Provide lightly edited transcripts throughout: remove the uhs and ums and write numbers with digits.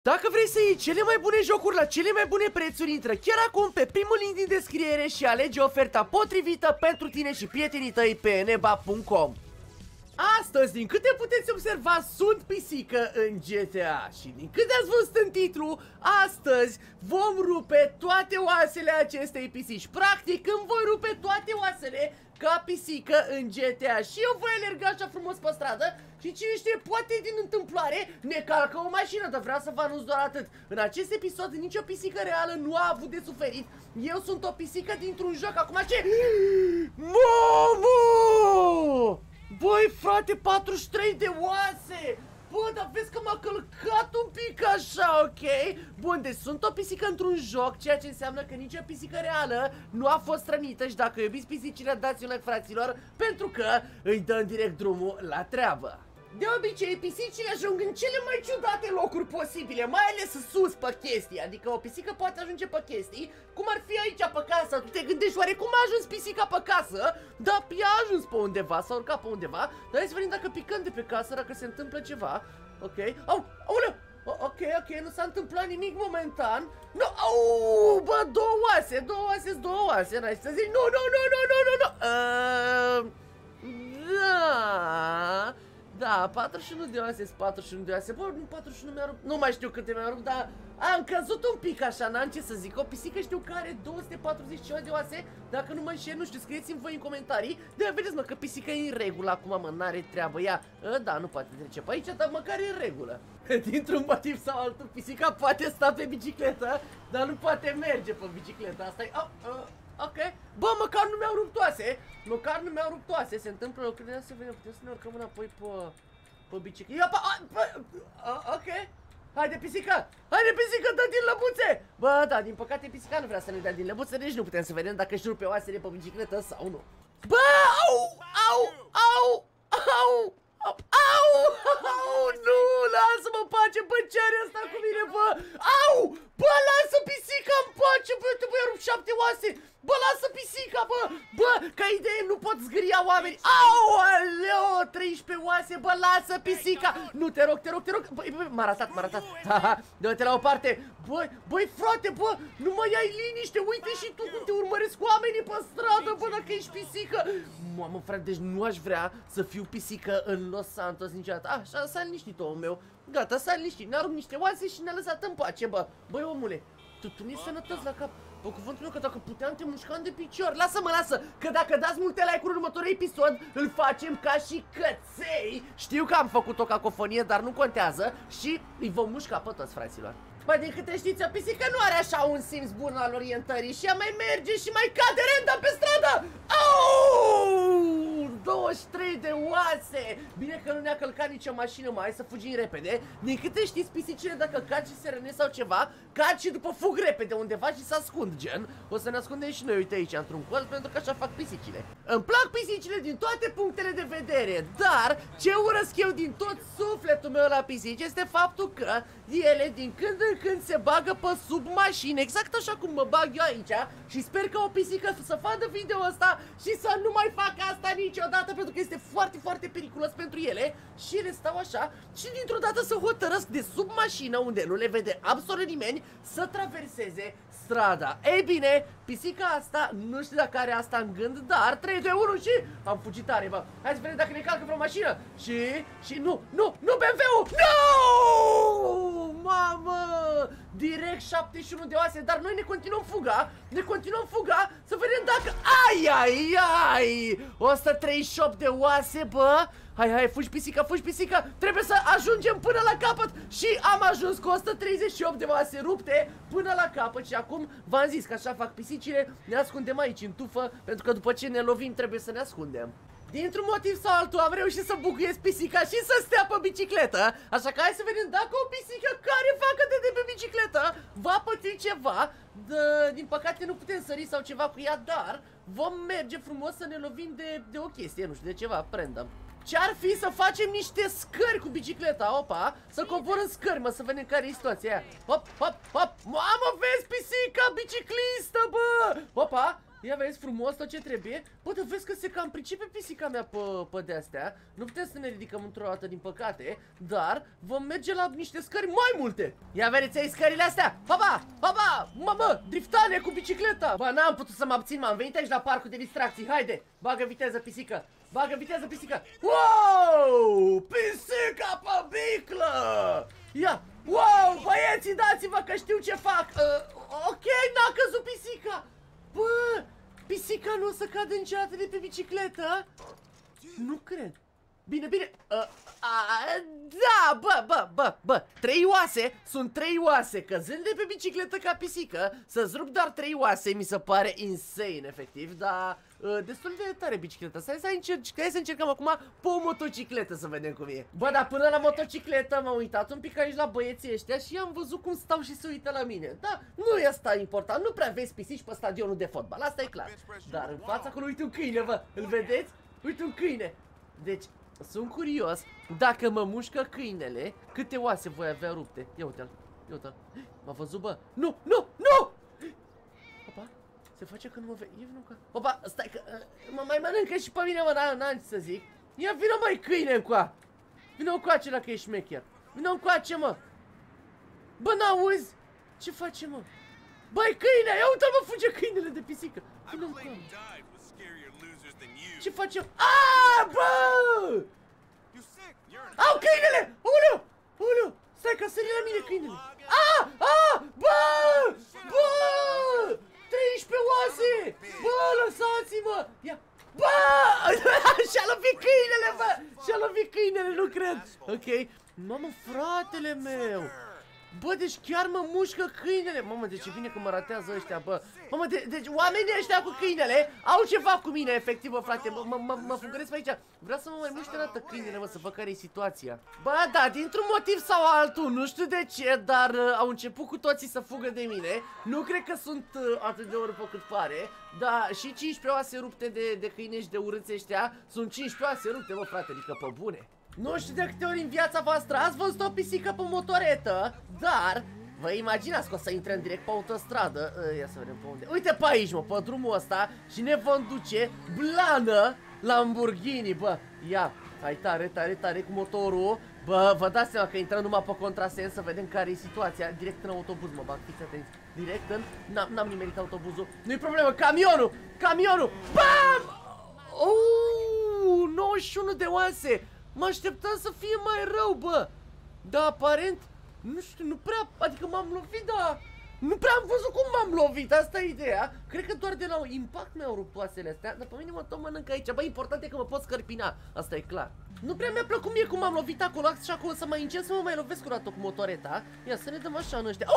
Dacă vrei să iei cele mai bune jocuri la cele mai bune prețuri, intră chiar acum pe primul link din descriere și alege oferta potrivită pentru tine și prietenii tăi pe neba.com. Astăzi, din câte puteți observa, sunt pisică în GTA și din câte ați văzut în titlu, astăzi vom rupe toate oasele acestei pisici. Practic, îmi voi rupe toate oasele ca pisică în GTA și eu voi alerga așa frumos pe stradă și cine știe, poate din întâmplare ne calcă o mașină, dar vreau să vă anunț doar atât. În acest episod nicio pisică reală nu a avut de suferit. Eu sunt o pisică dintr-un joc. Acum ce? Momo! Băi frate, 43 de oase! Bă, dar vezi că m-a călcat un pic așa, ok? Bun, deci sunt o pisică într-un joc, ceea ce înseamnă că nicio pisică reală nu a fost rănită. Și dacă iubiți pisicile, dați un like, fraților, pentru că îi dăm direct drumul la treabă. De obicei, pisicile ajung în cele mai ciudate locuri posibile, mai ales sus pe chestii. Adică o pisică poate ajunge pe chestii, cum ar fi aici pe casă. Tu te gândești, oare cum a ajuns pisica pe casă? Da, ea a ajuns pe undeva, s-a urcat pe undeva. Dar hai să vedem dacă picăm de pe casă, dacă se întâmplă ceva. Ok, auleu! Ok, nu s-a întâmplat nimic momentan. Nu, bă, două oase, n-ai să zic. Nu. Da, 41 de oase, 41 de oase. Bă, nu 41 mi-a rupt, nu mai știu câte mi-a rupt, dar am căzut un pic așa, n-am ce să zic. O pisică știu că are 240 ceva de oase. Dacă nu mă înșel, nu știu, scrieți-mi voi în comentarii. De vedeți, mă, că pisica e în regulă acum, mă, n-are treabă ea. Da, nu poate trece pe aici, dar măcar e în regulă. Dintr-un motiv sau altul, pisica poate sta pe bicicletă, dar nu poate merge pe bicicletă. Asta e... Ok. Bă, măcar nu mi-au rupt oase. Se întâmplă lucrurile, să vedem, putem să ne urcăm înapoi pe bicicletă. Ok. Haide, pisică, dă din lăbuțe. Bă, da, din păcate pisica nu vrea să ne dea din lăbuțe, deci nu putem să vedem dacă își rupe oasele pe bicicletă sau nu. Bă, nu, lasă-mă în pace, bă, ce are asta cu mine, bă? Bă, lasă pisica în pace, bă, te voi rup 7 oase. Bă, lasă pisica, bă, ca idee, nu pot zgâria oameni. Aleo, 13 oase, bă, lasă pisica. Nu, te rog, băi, m-a ratat, dă-te la o parte. Băi, frate, bă, nu mai ai liniște, uite și tu cum te urmăresc oamenii pe stradă, bă, dacă ești pisică. Mamă, frate, deci nu aș vrea să fiu pisică în Los Santos niciodată. Așa, s-a liniștit omul meu. Gata, s-a liniștit, ne-a rupt niște oase și ne-a lăsat în pace, bă. Băi, omule, tu nu-i sănătos la cap. Bă, cuvântul meu că dacă puteam te mușcam de picior. Lasă, că dacă dați multe like-uri în următorul episod, îl facem ca și căței. Știu că am făcut o cacofonie, dar nu contează. Și îi vom mușca pe toți, fraților. Bă, din câte știți, o pisică nu are așa un simț bun al orientării și ea mai merge și mai cade random pe stradă. 23 de oase. Bine că nu ne-a călcat nicio mașină, mai să fugim repede. Din câte știți, pisicile dacă caci și se rănesc sau ceva, caci și după fug repede undeva și se ascund, gen. O să ne ascundem și noi, uite aici, într-un colț, pentru că așa fac pisicile. Îmi plac pisicile din toate punctele de vedere, dar ce urăsc eu din tot sufletul meu la pisici este faptul că ele din când în când se bagă pe sub mașini, exact așa cum mă bag eu aici. Și sper că o pisică să facă video ăsta și să nu mai facă asta niciodată, pentru că este foarte, foarte periculos pentru ele. Și ele stau așa și dintr-o dată să hotărăsc de sub mașină, unde nu le vede absolut nimeni, să traverseze strada. Ei bine, pisica asta, nu știu dacă are asta în gând, dar 3, 2, 1 și am fugit tare, bă. Hai să vedem dacă ne calcă vreo mașină. Și nu, BMW-ul! Nu! Mamă! Direct 71 de oase, dar noi ne continuăm fuga, să vedem dacă... Ai! 138 de oase, bă! Hai, fugi pisica, trebuie să ajungem până la capăt. Și am ajuns cu 138 de oase rupte până la capăt. Și acum v-am zis că așa fac pisicile. Ne ascundem aici în tufă, pentru că după ce ne lovim trebuie să ne ascundem. Dintr-un motiv sau altul am reușit să bucuiesc pisica și să stea pe bicicletă. Așa că hai să vedem dacă o pisică care facă de pe bicicletă va păți ceva. Din păcate nu putem sări sau ceva cu ea, dar vom merge frumos să ne lovim de o chestie, nu știu, de ceva, random. Ce-ar fi să facem niște scări cu bicicleta, opa, să coborăm scări, mă, să vedem care e situația aia. Hop. Mamă, vezi, pisica biciclistă, bă! Opa, Ia vezi frumos tot ce trebuie. Bă, te vezi că se cam pricepe pisica mea pe de-astea. Nu putem să ne ridicăm într-o dată, din păcate. Dar vom merge la niște scări mai multe. Ia vedeți aici scările astea. Hopa, hopa, mamă, driftane cu bicicleta. Bă, n-am putut să mă abțin, m-am venit aici la parcul de distracții. Haide, bagă viteză, pisică. Bagă viteză, pisică. Wow, pisica pe biclă. Ia, wow, băieții, dați-vă că știu ce fac. Ok, n-a căzut pisica. Bă, pisica nu o să cadă niciodată de pe bicicletă? Nu cred. Bine, bine. Da, bă, 3 oase, sunt 3 oase. Căzând de pe bicicletă ca pisică, să-ți rup doar 3 oase, mi se pare insane, efectiv. Dar destul de tare bicicleta. Hai să încercăm acum pe o motocicletă să vedem cum e. Bă, dar până la motocicletă m-am uitat un pic aici la băieții ăștia și am văzut cum stau și se uită la mine. Da, nu e asta important, nu prea vezi pisici pe stadionul de fotbal, asta e clar. Dar în fața acolo, uite un câine, bă, îl vedeți? Uite un câine. Deci, sunt curios dacă mă mușcă câinele, câte oase voi avea rupte. Ia uite-l, ia uite-l. M-a văzut, bă. Nu, nu, nu! Opa, se face că nu mă vede. Opa, stai că mă mai mănâncă și pe mine, mă, n-am ce să zic. Ia vină, măi, câine încoa. Vină încoace dacă ești șmecher. Vină încoace, mă. Bă, n-auzi? Ce face, mă? Băi, câine, ia uite-l, mă, fuge câinele de pisică. Vină încoace. Ce facem? Aaaa, bă! Au, câinele! Ulu! Ulu! Stai că sări la mine câinele! Bă! Bă! 13 oase! Bă, lăsați-mă! Ia! Bă! Și-a lovit câinele, bă! Și-a lovit câinele, nu cred! Ok. Mamă, fratele meu! Bă, deci chiar mă mușcă câinele. Mamă, de ce vine că mă ratează ăștia, bă. Mamă, deci oamenii ăștia cu câinele au ceva cu mine, efectiv, bă, frate. Mă fugăresc pe aici. Vreau să mă mai muște dată câinele, mă, să văd care e situația. Bă, da, dintr-un motiv sau altul, nu știu de ce, dar au început cu toții să fugă de mine. Nu cred că sunt atât de urât cât pare. Da, și 15 oase rupte de câine și de urâți ăștia. Sunt 15 oase rupte, bă, frate, adică pe bune. Nu știu de câte ori în viața voastră ați văzut o pisică pe motoretă, dar vă imaginați că o să intrăm direct pe autostradă. Ia să vedem pe unde. Uite pe aici, mă, pe drumul ăsta. Și ne vom duce blană Lamborghini, bă. Ia, hai tare, tare, tare cu motorul. Bă, vă dați seama că intrăm numai pe contrasens. Să vedem care e situația. Direct în autobuz, mă bag, fiți atenți. Direct în... N-am nimerit autobuzul. Nu-i problemă, camionul! Camionul! Bam! 91 de oase! Mă așteptam să fie mai rău, bă. Dar aparent, nu știu, nu prea, adică m-am lovit, dar nu prea am văzut cum m-am lovit, asta e ideea. Cred că doar de la un impact mi-au rupt oasele astea, dar pe mine mă tot mănâncă aici. Bă, important e că mă pot scărpina, asta e clar. Nu prea mi-a plăcut mie cum m-am lovit acolo și acolo să mai încerc să mă mai lovesc o dată cu motoreta. Ia să ne dăm așa în ăștia.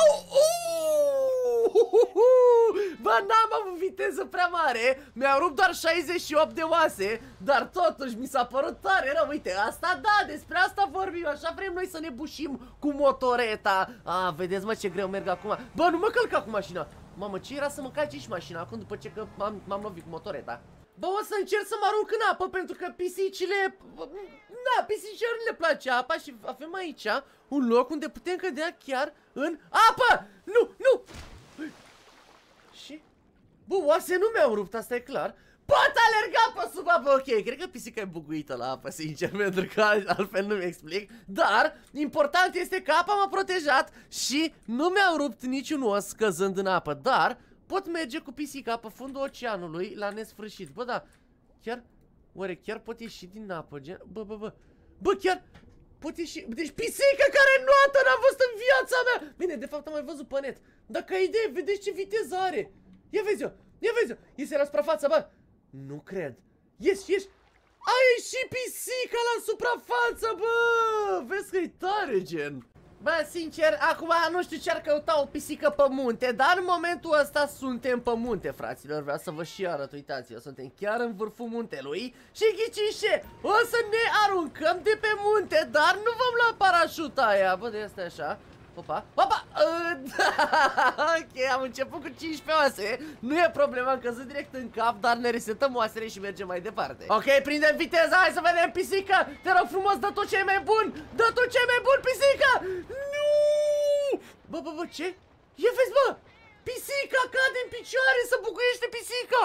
Bă, n-am avut viteză prea mare. Mi-au rupt doar 68 de oase. Dar totuși mi s-a părut tare rău. Uite, asta da, despre asta vorbim. Așa vrem noi să ne bușim cu motoreta. Vedeți, mă, ce greu merg acum. Bă, nu mă călca cu mașina. Mamă, ce era să mă calci și mașina acum după ce că m-am lovit cu motoreta. Bă, o să încerc să mă arunc în apă pentru că pisicile... Da, pisicilor nu le place apa și avem aici un loc unde putem cădea chiar în apă! Nu, nu! Și? Bă, oase nu mi-au rupt, asta e clar. Pot alerga pe sub apă, ok, cred că pisica e buguită la apă, sincer, pentru că altfel nu-mi explic. Dar, important este că apa m-a protejat și nu mi-au rupt niciun os căzând în apă. Dar, pot merge cu pisica pe fundul oceanului la nesfârșit. Bă, da, chiar, oare chiar pot ieși din apă, gen? Bă, chiar pot ieși, deci pisica care nuată n-am văzut în viața mea. Bine, de fapt am mai văzut pe net. Dar ca idee, vedeți ce viteză are. Ia vezi-o, ia vezi-o, iese la suprafață, bă. Nu cred. Ieși. A ieșit pisica la suprafață, bă. Vezi că e tare, gen. Bă, sincer, acum nu știu ce ar căuta o pisică pe munte, dar în momentul ăsta suntem pe munte, fraților. Vreau să vă și arăt, uitați-vă, suntem chiar în vârful muntelui. Și ghiciți ce? O să ne aruncăm de pe munte, dar nu vom lua parașuta aia. Bă, de asta e așa. Opa, opa! Ok, am început cu 15 oase. Nu e problema, am căzut direct în cap, dar ne resetăm oasele și mergem mai departe. Ok, prindem viteza, hai să vedem, pisică. Te rog frumos, dă tot ce e mai bun. Dă tot ce e mai bun, pisică. Nu! Bă, ce? Ia vezi, bă! Pisica cade în picioare, se bucuiește pisica!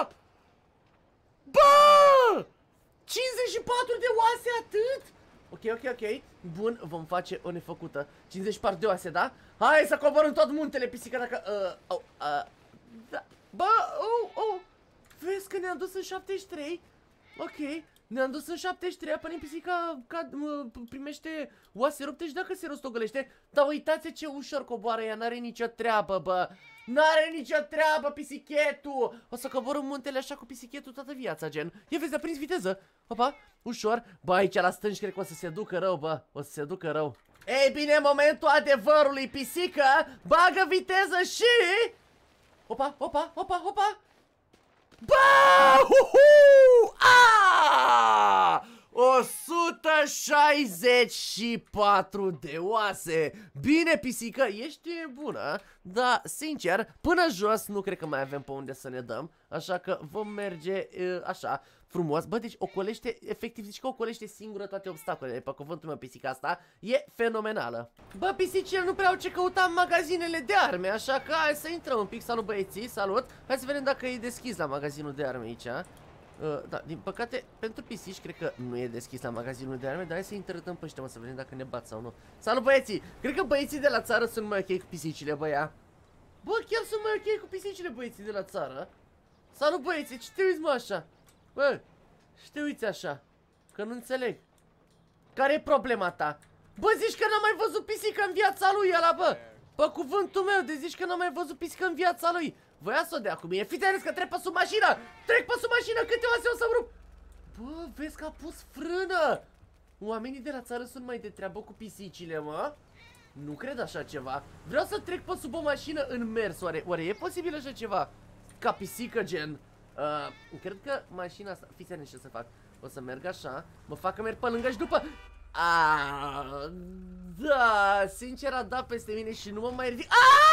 Bă! 54 de oase atât? Ok. Bun, vom face o nefăcută. 54 de oase, da? Hai să coborâm tot muntele, pisica, dacă... da. Bă, vezi că ne-am dus în 73. Ok, ne-am dus în 73, apare pisica primește oase rupte și dacă se rostogolește. Dar uitați ce ușor coboară ea, n-are nicio treabă, bă. N-are nicio treabă, pisichetul. O să coborâm muntele așa cu pisichetul toată viața, gen. Ia vezi, a prins viteză. Opa, ușor. Bă, aici la stânci cred că o să se ducă rău, bă. O să se ducă rău. Ei bine, momentul adevărului, pisică. Bagă viteză și... Opa. Bă! 164 de oase. Bine, pisică, ești bună. Dar, sincer, până jos nu cred că mai avem pe unde să ne dăm. Așa că vom merge așa, frumos. Bă, deci ocolește, efectiv, zici că ocolește singură toate obstacolele. Pe cuvântul meu, pisica asta e fenomenală. Bă, pisicile nu prea au ce căuta în magazinele de arme. Așa că hai să intrăm un pic. Salut, băieții, salut. Hai să vedem dacă e deschis la magazinul de arme aici. Da, din păcate, pentru pisici cred că nu e deschis la magazinul de arme. Dar hai să interătăm pe ăștia, mă, să vedem dacă ne bat sau nu. Salut, băieții! Cred că băieții de la țară sunt mai ok cu pisicile, băia. Bă, chiar sunt mai ok cu pisicile, băieții de la țară. Salut, băieții, ce te uiți, mă, așa? Bă, ce te uiți așa? Că nu înțeleg. Care e problema ta? Bă, zici că n-am mai văzut pisică în viața lui ăla, bă! Bă, cuvântul meu, de zici că n-am mai văzut pisică în viața lui. Voia să o dea cu mine. Fiți atenți că trec pe sub mașină! Trec pe sub mașină, câte oase o să-mi rup! Bă, vezi că a pus frână! Oamenii de la țară sunt mai de treabă cu pisicile, mă? Nu cred așa ceva. Vreau să trec pe sub o mașină în mers. Oare e posibil așa ceva? Ca pisică, gen? Cred că mașina asta... Fiți atenți ce să fac. O să merg așa. Mă fac că merg pe lângă și după... Da, sincer a dat peste mine și nu mă mai ridic.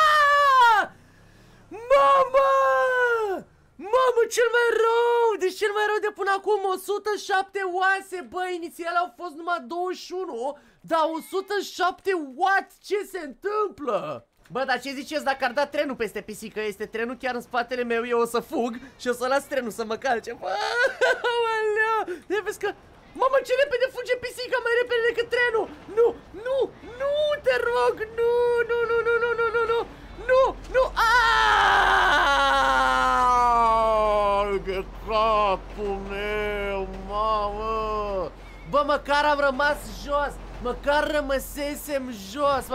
Mamă! Mamă, cel mai rău! Deci cel mai rău de până acum, 107 oase, bă, inițial au fost numai 21, dar 107 what? Ce se întâmplă? Bă, dar ce ziceți dacă ar da trenul peste pisică? Este trenul chiar în spatele meu, eu o să fug și o să las trenul să mă calce. Bă, aoleu! Vezi că... Mamă, ce repede fuge pisica, mai repede decât trenul! Nu, te rog, nu! De capul meu, mamă! Bă, măcar am rămas jos! Măcar rămăsesem jos!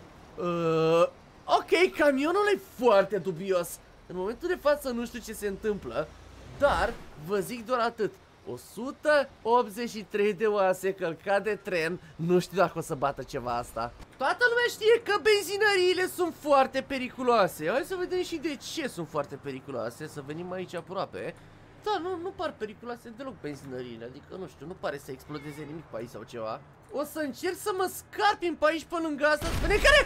Ok, camionul e foarte dubios. În momentul de față nu știu ce se întâmplă, dar vă zic doar atât. 183 de oase călcat de tren. Nu știu dacă o să bată ceva asta. Toată lumea știe că benzinăriile sunt foarte periculoase. Hai să vedem și de ce sunt foarte periculoase. Să venim aici aproape. Da, nu par periculoase deloc benzinăriile. Adică, nu știu, nu pare să explodeze nimic pe aici sau ceva. O să încerc să mă scarpim pe aici, pe lângă asta, să vedem care...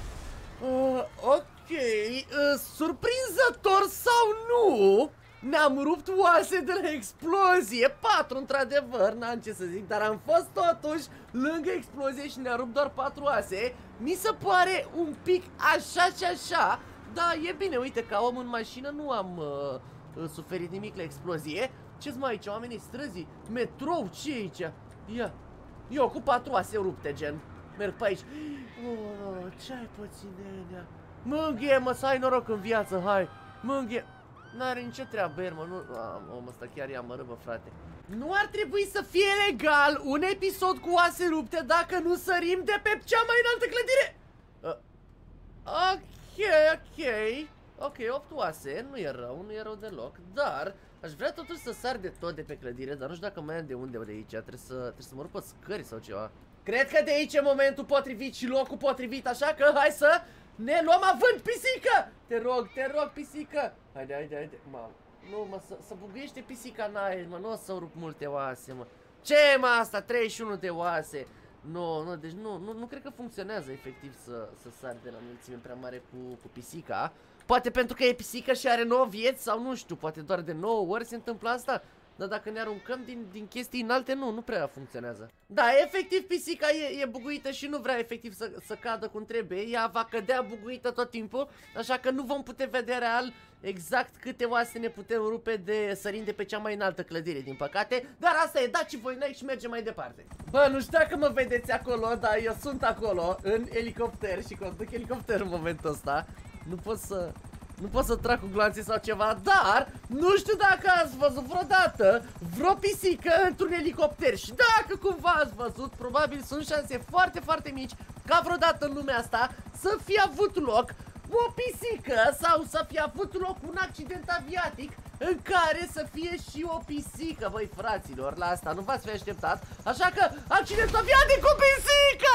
Ok, surprinzător sau nu, ne-am rupt oase de la explozie. 4 într-adevăr, n-am ce să zic, dar am fost totuși lângă explozie și ne-am rupt doar 4 oase. Mi se pare un pic așa și așa, dar e bine, uite, ca om în mașină nu am suferit nimic la explozie. Ce-s mai aici, oamenii străzii? Metrou, ce e aici? Ia, eu cu 4 oase rupte, gen. Merg pe aici. Ce-ai pățit, nenea? Mânghe, mă, să ai noroc în viață, hai. Mânghe. N-are nicio treabă, mă, nu... Omul ăsta chiar ia mărâbă, frate. Nu ar trebui să fie legal un episod cu oase rupte dacă nu sărim de pe cea mai înaltă clădire. Ok, 8 oase, nu e rău deloc, dar aș vrea totuși să sar de tot de pe clădire, dar nu știu dacă mai am de unde de aici, trebuie să mă rup pe scări sau ceva. Cred că de aici e momentul potrivit și locul potrivit, așa că hai să ne luăm avânt, pisică! Te rog, pisică! Haide, mamă. Nu, mă, să buguiește pisica în aer, mă, nu o să rup multe oase, mă. Ce mă asta? 31 de oase. Nu, deci nu cred că funcționează efectiv să sari de la înălțime prea mare cu pisica. Poate pentru că e pisică și are 9 vieți sau nu știu, poate doar de 9 ori se întâmplă asta. Dar dacă ne aruncăm din chestii înalte, nu prea funcționează. Da, efectiv pisica e buguită și nu vrea efectiv să cadă cum trebuie. Ea va cădea buguită tot timpul, așa că nu vom putea vedea real exact câte oase ne putem rupe de sărind de pe cea mai înaltă clădire, din păcate. Dar asta e, dați voi like și mergem mai departe. Bă, nu știu dacă mă vedeți acolo, dar eu sunt acolo, în elicopter și conduc elicopter în momentul ăsta. Nu pot să trag cu gloanțe sau ceva, dar nu știu dacă ați văzut vreodată vreo pisică într-un elicopter. Și dacă cumva ați văzut, probabil sunt șanse foarte, foarte mici ca vreodată în lumea asta să fie avut loc o pisică sau să fie avut loc un accident aviatic în care să fie și o pisică. Băi, fraților, la asta nu v-ați fi așteptat. Așa că, accidentul aviatic cu pisica!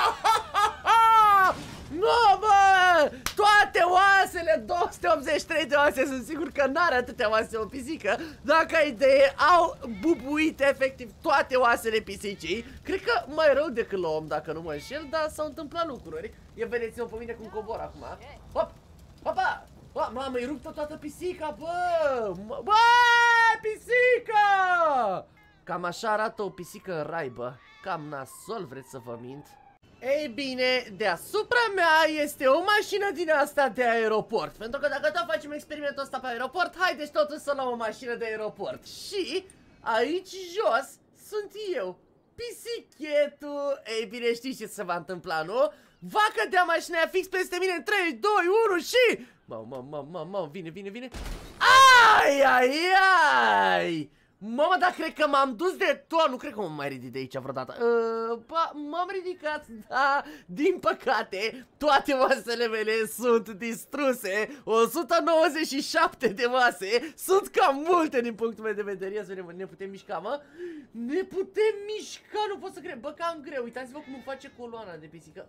Nu, bă! Toate oasele, 283 de oase, sunt sigur că n-are atâtea oase o pisică. Dacă ai idee, au bubuit efectiv toate oasele pisicii. Cred că mai rău decât la om, dacă nu mă înșel, dar s-au întâmplat lucruri. Ia vedeți-mă pe mine cum cobor acum. Hop! Hopa! Mamă, îi ruptă toată pisica, bă! Bă, pisica! Cam așa arată o pisică în rai, bă. Cam nasol, vreți să vă mint? Ei bine, deasupra mea este o mașină din asta de aeroport. Pentru că dacă tot facem experimentul ăsta pe aeroport, haideți totuși să luăm o mașină de aeroport. Și aici jos sunt eu, pisichetul. Ei bine, știți ce se va întâmpla, nu? Va cădea mașina aia fix peste mine în 3, 2, 1 și... Vine. Ai! Mama, dar cred că m-am dus de tot, nu cred că mă mai ridic de aici vreodată. M-am ridicat, da, din păcate, toate oasele mele sunt distruse. 197 de oase, sunt cam multe din punctul meu de vedere. Ia să vedem, ne putem mișca, mă? Ne putem mișca, nu pot să cred, bă, cam greu. Uitați-vă cum îmi face coloana de pisică.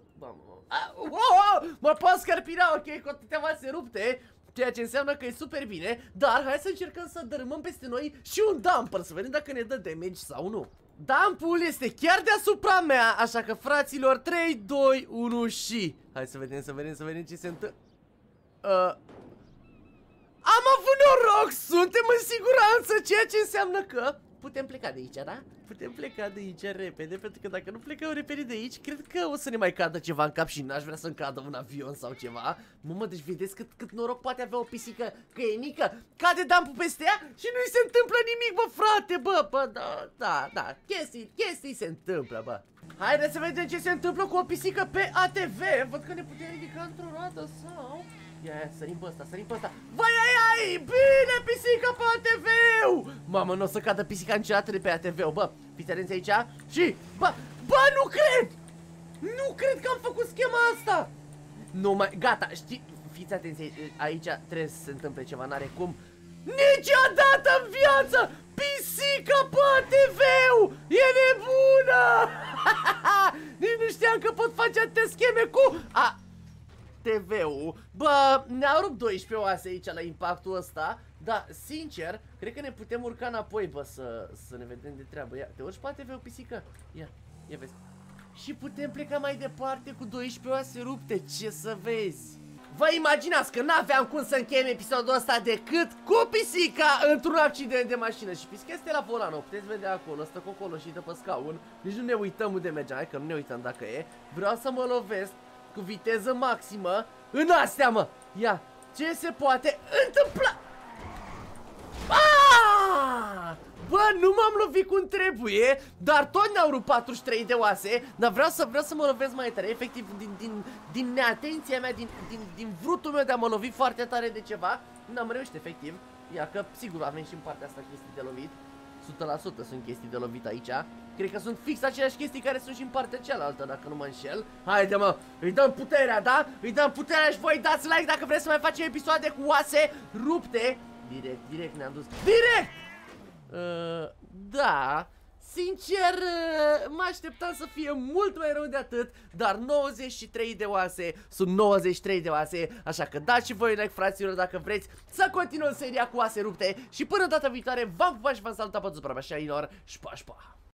Mă pot scărpina, ok, cu atâtea oase rupte. Ceea ce înseamnă că e super bine. Dar hai să încercăm să dărâmăm peste noi și un dumper, să vedem dacă ne dă damage sau nu. Dump-ul este chiar deasupra mea, așa că, fraților, 3, 2, 1 și... Hai să vedem ce se întâmplă. Am avut noroc, suntem în siguranță, ceea ce înseamnă că putem pleca de aici, da? Putem pleca de aici repede, pentru că dacă nu plecăm repede de aici, cred că o să ne mai cadă ceva în cap și n-aș vrea să-mi cadă un avion sau ceva. Mă, deci vedeți cât noroc poate avea o pisică, că e mică, cade dump-ul peste ea și nu-i se întâmplă nimic, bă, frate, bă, da, chestii se întâmplă, bă. Haideți să vedem ce se întâmplă cu o pisică pe ATV, văd că ne putem ridica într-o roată sau... Ia, sărim pe ăsta, Vai, ai, bine, pisica pe ATV-ul! Mamă, nu o să cadă pisica niciodată de pe ATV-ul, bă, fiți atenți aici și, bă, nu cred că am făcut schema asta! Nu mai, gata, știi, fiți atenți, aici trebuie să se întâmple ceva, n-are cum. Niciodată în viață, pisica pe ATV-ul, e nebună! Nici nu știam că pot face atâtea scheme cu... TV-ul. Bă, ne-au rupt 12 oase aici la impactul ăsta. Dar, sincer, cred că ne putem urca înapoi, bă, să ne vedem de treabă. Ia, te urci pe TV-ul, pisică? Ia vezi. Și putem pleca mai departe cu 12 oase rupte, ce să vezi. Vă imaginați că n-aveam cum să încheiem episodul ăsta decât cu pisica într-un accident de mașină. Și pisica este la volan, o puteți vedea acolo, stă colo și dă pe scaun. Nici nu ne uităm unde mergem, hai că nu ne uităm dacă e. Vreau să mă lovesc cu viteză maximă în astea, mă. Ia, ce se poate întâmpla? Bă, nu m-am lovit cum trebuie, dar tot ne-au rupt 43 de oase. Dar vreau să mă lovesc mai tare. Efectiv, din neatenția mea, din vrutul meu de a mă lovi foarte tare de ceva, n-am reușit, efectiv. Ia că, sigur, avem și în partea asta chestii de lovit. 100% sunt chestii de lovit aici. Cred că sunt fix aceleași chestii care sunt și în partea cealaltă, dacă nu mă înșel. Haide, mă, îi dăm puterea, da? Îi dăm puterea și voi dați like dacă vreți să mai facem episoade cu oase rupte. Direct ne-am dus. Direct! Da, sincer, mă așteptam să fie mult mai rău de atât. Dar 93 de oase sunt 93 de oase. Așa că dați și voi like, fraților, dacă vreți să continuăm seria cu oase rupte. Și până data viitoare, v-am pupat și v-am salutat pe toți, așa, și pa,